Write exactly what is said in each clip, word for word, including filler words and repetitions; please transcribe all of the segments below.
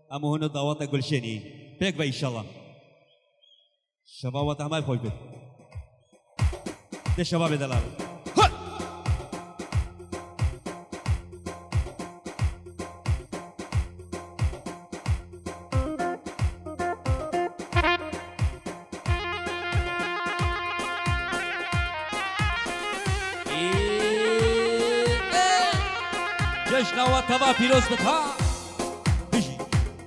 اما هنا دعوات گلشنی بيك بقى ان شاء الله شباب وتعمل خوي بيت ده شباب دلال جشن و توا پیروز بتا بيجي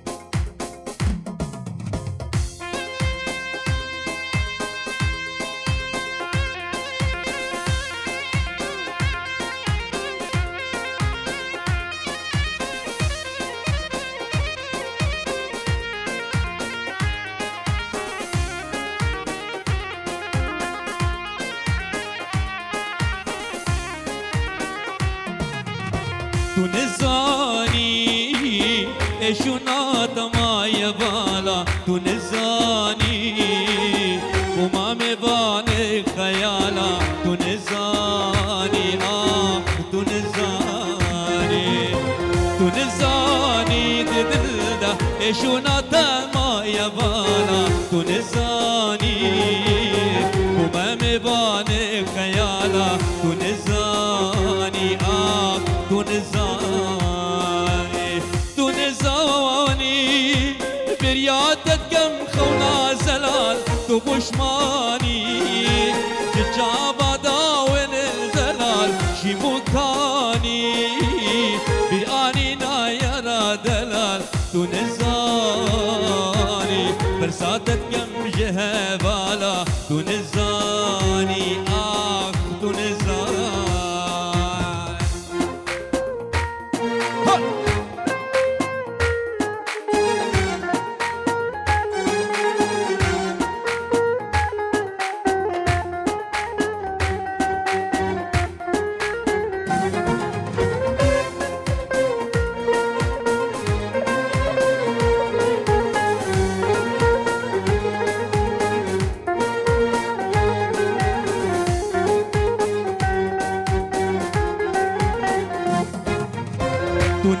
تو نزانی اشونات ما یبالا تو نزانی وما مباني خیالا تو نزانی آه تو نزانی تو نزانی دل ده اشونات ما یبالا تو نزانی وما مباني خیالا تو نزانی آه تو نزانی تو نزانی بریاتت کم خونا زلال تو بشمانی ججابا داون زلال شی مکانی بیانی نایرا دلال تو نزانی برساتت کم جهبالا تو نزانی آخ تو نزانی تو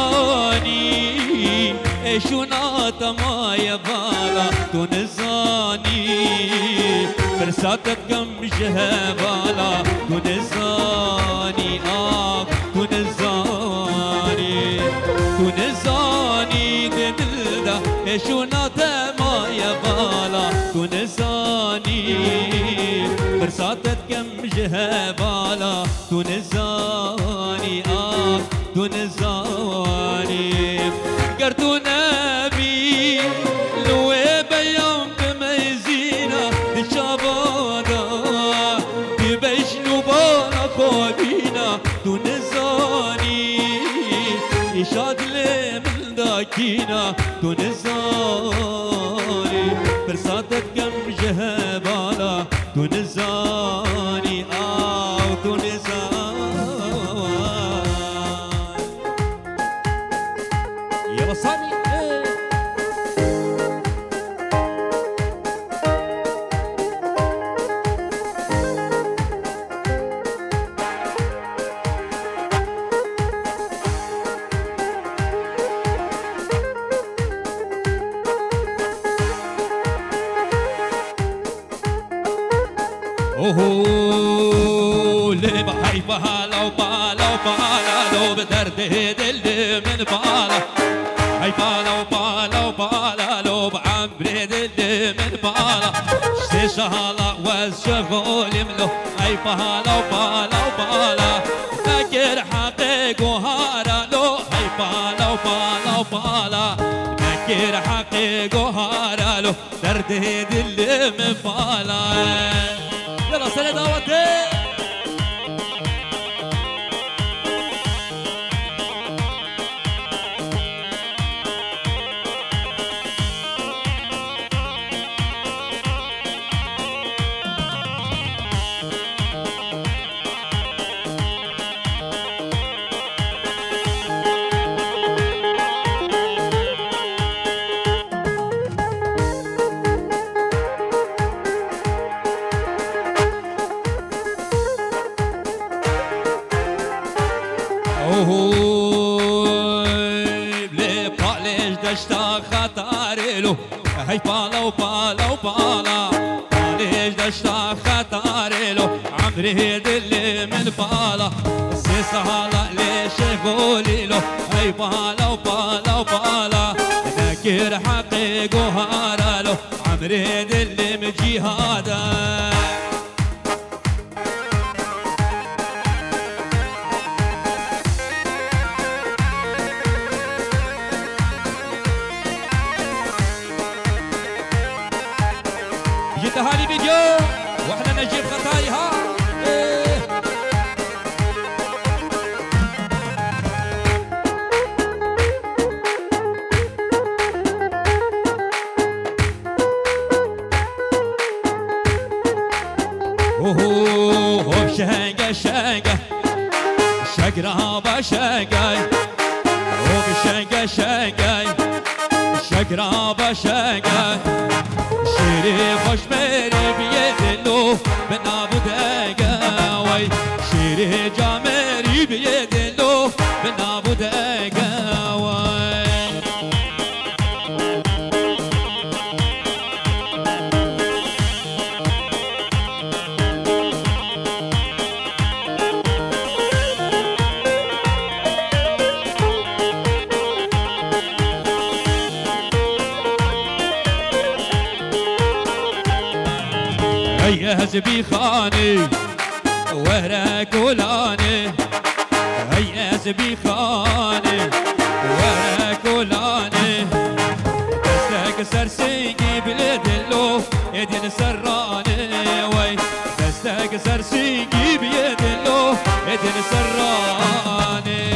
نزانی اشونات ما یبالا تو نزانی فرساتت کم جهبالا تو نزانی آب تو نزانی تو نزانی دل ده اشونات ما یبالا تو نزانی فرساتت کم جهبالا تو نزانی آب تو نزانی گر تو نبی لوی بیام بمیزینا دشابادا دی بشنو بالا خوابینا تو نزانی ایشاد من داکینا تو نزانی فرساتت کم جهبالا تو نزانی آو تو نزانی سامي اوه ليه بحي بهالا وبالا وبالا لو بدرد دل من بالا هاي بالا وبالا وبالا لو بعمري دل من بالا شتي شهلا والشغول يملو هاي بالا وبالا وبالا فاكر حقيق وهارا لو هاي بالا وبالا وبالا فاكر حقيق وهارا لو درد دل من بالا يلا سنة دعوتي ليش دشتا خطارلو هاي بالا وبالا وبالا ليش دشتا خطارلو عمري دلي من بالا سيسالا ليش قولي له هاي بالا وبالا وبالا ذاكر حقيق وهارالو عمري دلي من جهادا هذه فيديو واحنا نجيب خطايها إيه. اوه شنقه شنقه شقرابه شنقه اوه شنقه شنقه شقرابه شنقه شيري خوش ميري بيدلو من ابو دقا وي شيري جامري بيدلو من ابو دقا وي هيا زبي خاني ورا كولاني هيا زبي خاني ورا كولاني دستك سرسيني بيدلو يدين سراني وي دستك سرسيني بيدلو يدين سراني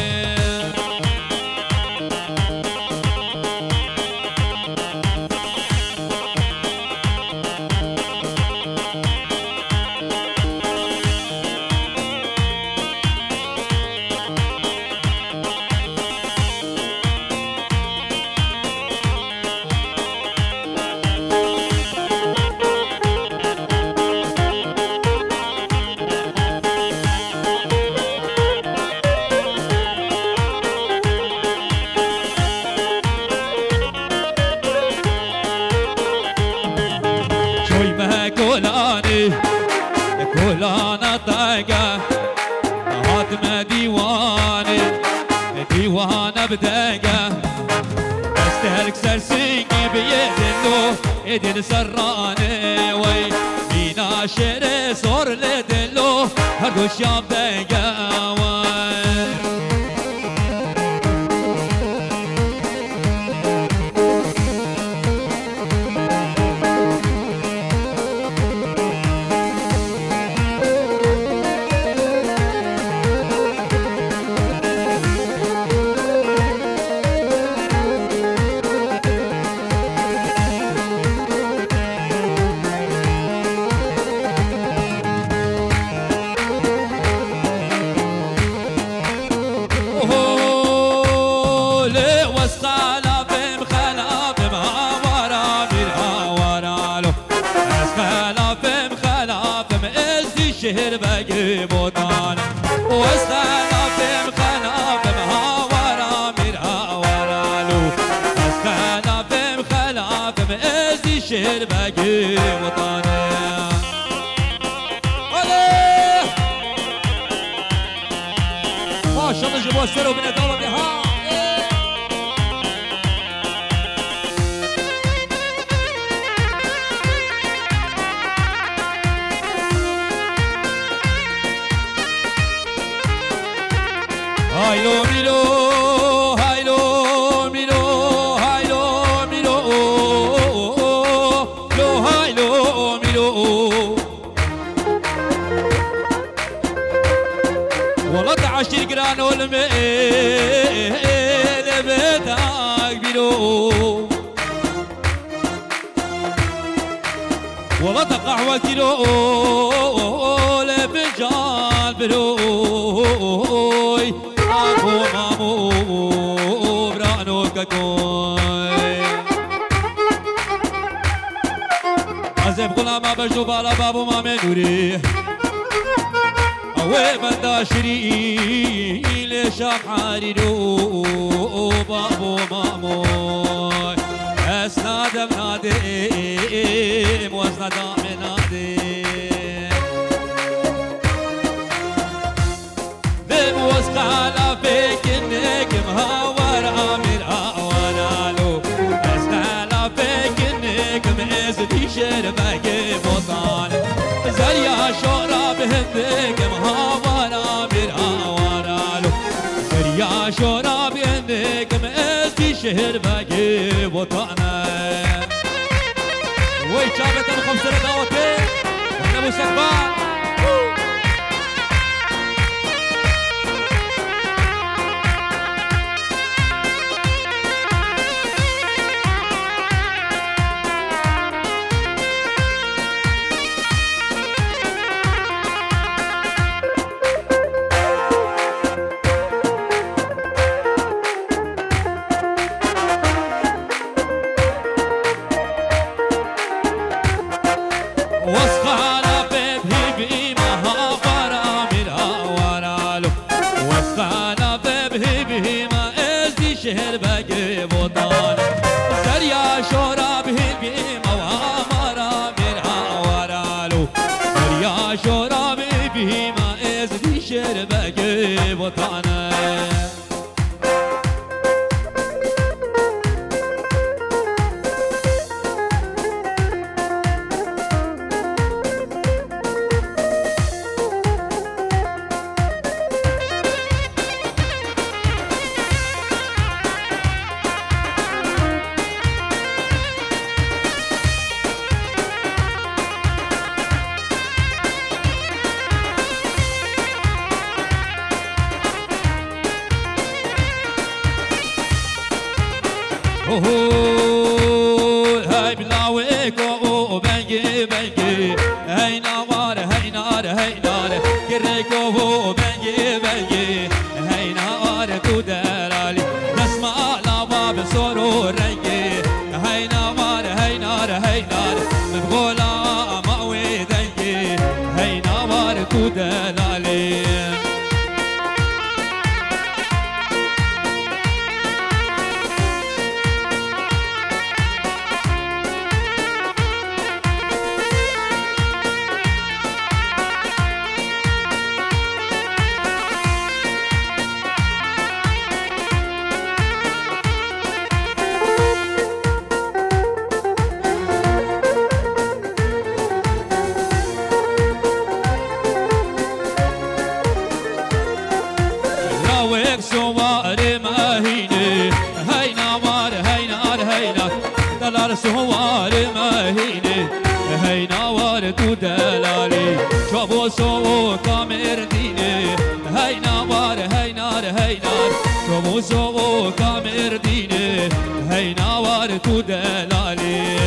كولاني كولانا طاقة هاتم ديواني ديوانا بداقة استهلك سرسيني بيدلو يدل سراني وي مينا شيري صور لدلو هرقو شاب داقة وي شهر باقي بوطان واستخلافم خلافم هاورا ميرها ورالو استخلافم خلافم ازي شهر باقي بوطان ما شاء الله جبوا السر وبندور بها هايلو ميلو هايلو ميلو هايلو ميلو لو هايلو ميلو والله تعشر جران والميل بداك بيلو والله تقهوى كيلو لبجان بلوي مامو مامو برانو كاكوي عزب غلام بجدو بالا بابو مامي نوري وبداشري لشاف حاريرو بابو ماموي اسناد بنادم واسناد بنادم بموسق على فيك النجم هاور عامل اعوانالو اسناد على فيك النجم ازدي شربك بوطان زريا شراب النجم هاور عامل اعوانالو زريا شراب النجم ازدي شربك بوطان وي شابت ابو خمسة دعوتين وانا ابو سكبان شهر بقي بوطان زريا شراب بهما وامرا من اورالو زريا شراب بهما ازدي شهر بقي بوطان هاي بلاويك وبنجي بنجي هاي نار هاي نار هاي نار كريك وبنجي بنجي هاي نار تدلالي نسمع لباب سرور رنجي هاي نار هاي نار هاي نار بقولا ماوي دنجي هاي نار تدلالي سوار ماهيني هاي نوار هاي نار هاي نار دلال سوار ماهيني هاي نوار تو دلالي شابو سو كامر ديني هاي نوار هاي نار هاي نار شابو سو كامر ديني هاي نوار تو دلالي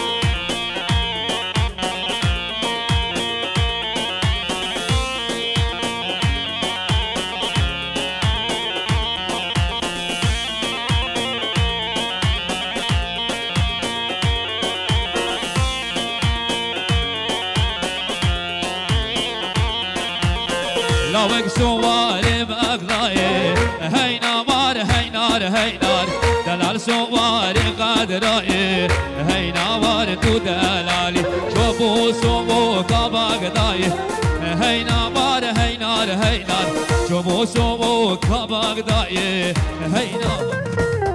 لوك سوار بأقضاي هاي نار هاي نار هاي نار دلال سوار قدراي هاي نار تو دلالي شوفو سوو كباقضاي هاي نار هاي نار هاي نار شوفو سوو كباقضاي هاي نار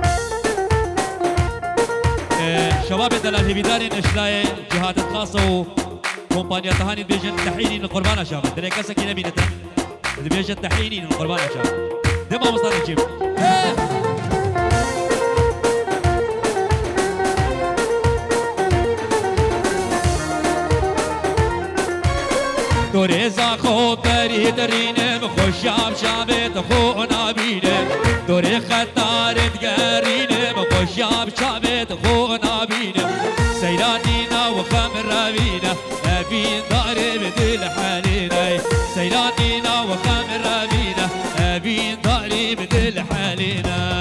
شباب دلال هبيداري نشلاي جهات الخاصة كومبانيا تهاني بيجن تحييني للقربان شباب دريكا سكينة بينتنا اللي بيجي التحييني من القربان يا شباب دم مصدر الجيب دوريزا خو بري درينم خوشام شابت خو نابينم دوري خطار تقرينم خوشام شابت خو نابينم سيرانينا وخمر رابينا أبين ضارب دل حالينا سيرانينا وخمر رابينا أبين ضارب دل حالينا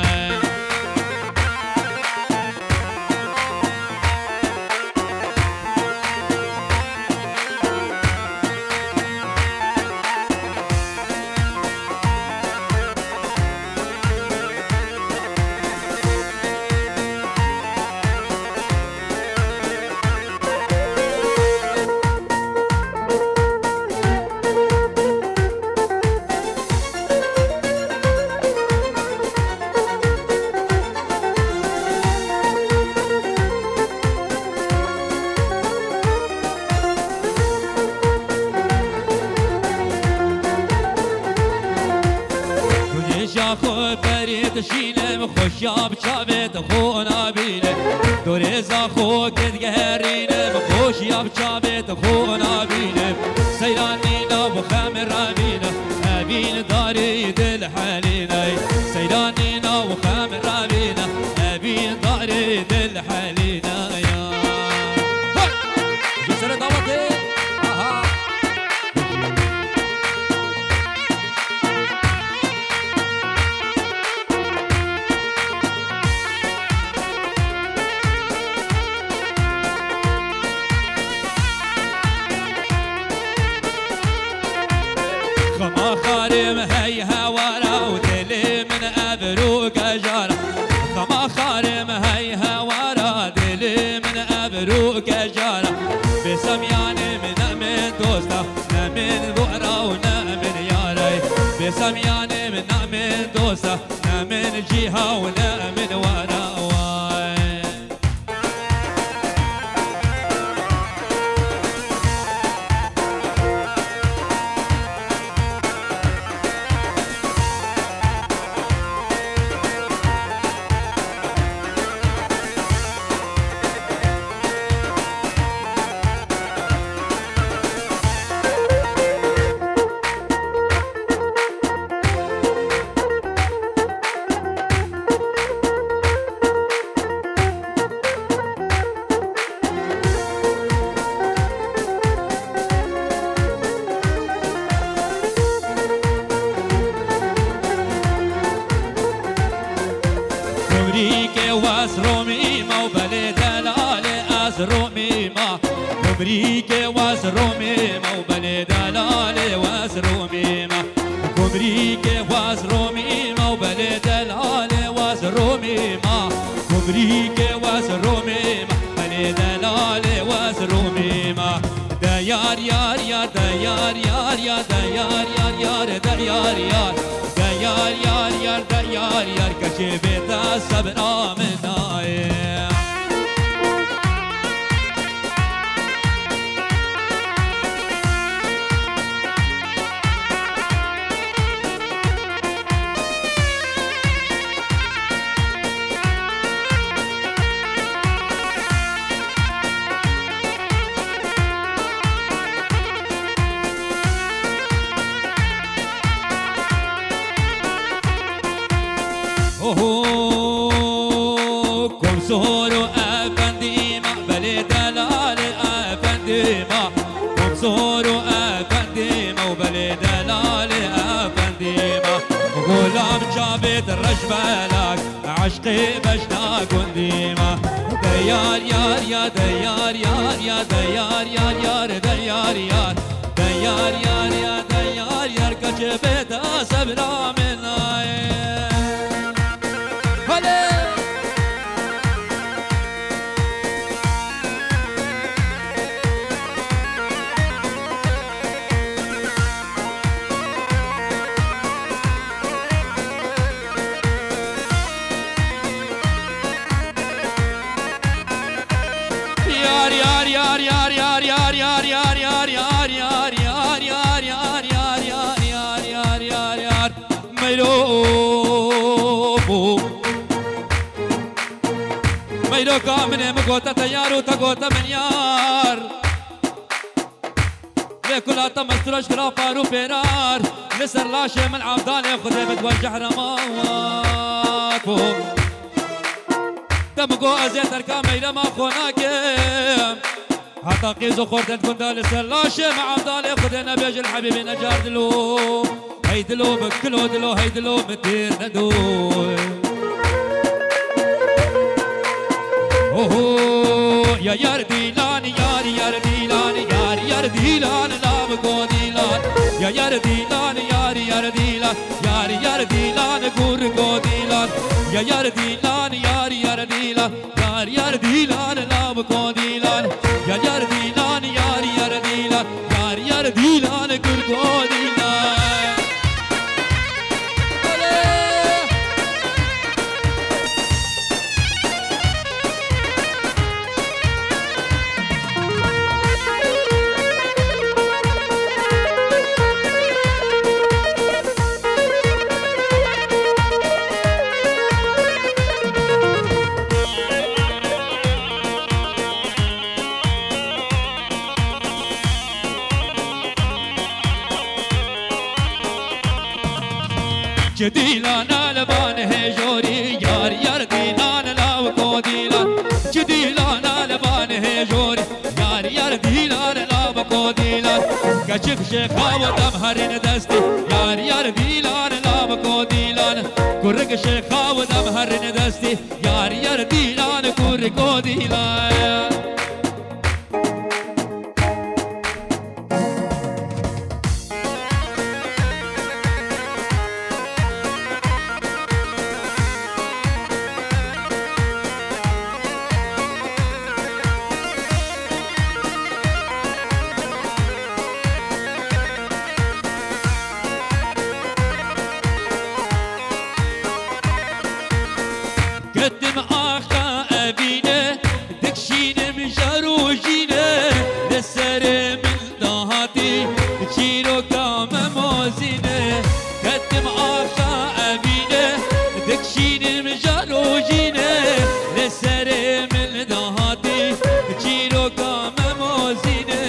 خوشیاب چابت خو نبینه دوریزا خو کد گهرینه خوشیاب چابت خو نبینه سیرانی نو خمر ربینه ابین داری دل حلینه سیرانی نو خمر ربینه ابین داری دل حلینه یا جسر دعوته خما خارم هي هوارا ودلي من أبروك جارة خما خارم هي هوارا دلي من أبروك جارة بسمياني من من دوستا من بؤرا ونامن ياري بسمياني من من دوستا من جهة ونامن ورا رومي ما كبريك واز رومي ما وبلي دلالي واز رومي ما كبريك واز رومي ما وبلي دلالي واز رومي ما كبريك واز رومي ما بلي دلالي واز رومي ما ديار يار يار ديار يار يار ديار يار يار ديار يار ديار يار يار ديار يار كشفت الصبر مناي كم سهر أفندي ما بلي دلال أفندي ما كم سهر أفندي ما وبلي دلال أفندي ما غلام جابت رجبلك عشقي بشنا كندي ما ديار يار يا ديار يار يا ديار يار يار ديار يار ديار يار يا ديار يار كجبت صبرا مناي ميلو كامل مقوطة تيار وتقوطة من يار لكل تمستر اشترا فارو فيرار نسر لاشي من عبدالي خذي بتوجه رمات دمقو ازيت اركا ميلا ما خوناكم حتى قيزو خورتن كندا لسر لاشي مع عبدالي خذي نبيج الحبيبي نجار دلو هيدلو بكلو دلو هيدلو متير ندو اوه يا يار ديلان يار يار ديلان يار يار ديلان لا بكو ديلان يا يار ديلان يار يار ديلان يار يار ديلان غورغو ديلان يا يار ديلان يار يار ديلان يار يار ديلان لا بكو ديلان يا يار ديلان يار يار ديلان يار يار ديلان غورغو ديلان جديلان البان هجوري يار يار ديلان لاو كو ديلان جديلان البان هجوري يار يار ديلان لاو كو ديلان كشك شيخا ودم هرين دستي يار يار ديلان لاو كو ديلان كرك شيخا ودم هرين دستي يار يار ديلان كركو ديلان قدم آخا أبينا دكشين مجروجينا لسر من دهاتي تشيرو كام موزينا قدم آخا أبينا دكشين مجروجينا لسر من دهاتي تشيرو كام موزينا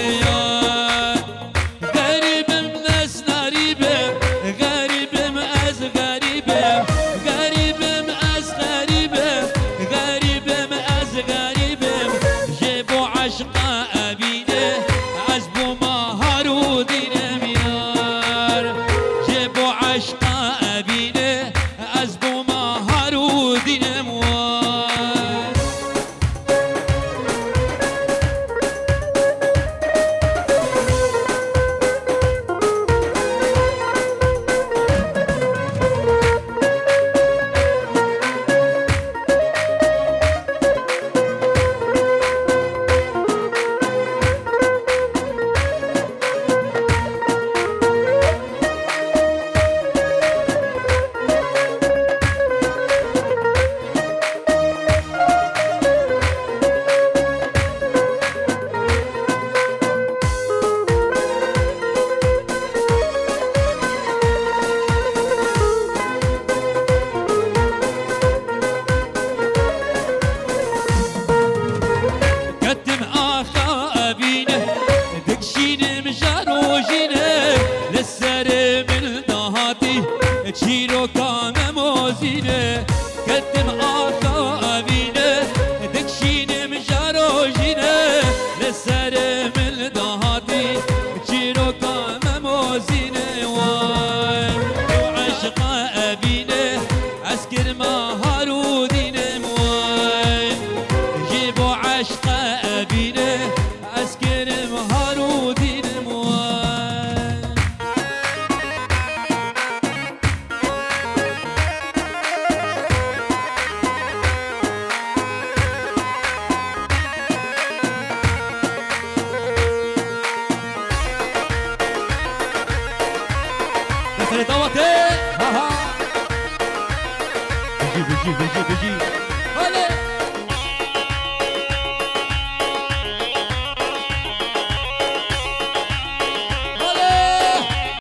غريب الناس غريبة غريب مأز غريبة غريب مأز غريبة غريبة مأز غريبة جيبوا عشقا أبينا عزبوا مهارو دينا ميار جيبوا عشقا أبينا عزبوا مهارو دينا موار قدم آخا أبينا دكشين مجروجينا للسر من دهاتي تشيرو كام موزينا قدم آخا أبينا دكشين مجروجينا للسر من دهاتي تشيرو كام موزينا واي وعشقا أبينا عسكر ما هارودين موي جيبوا عشقا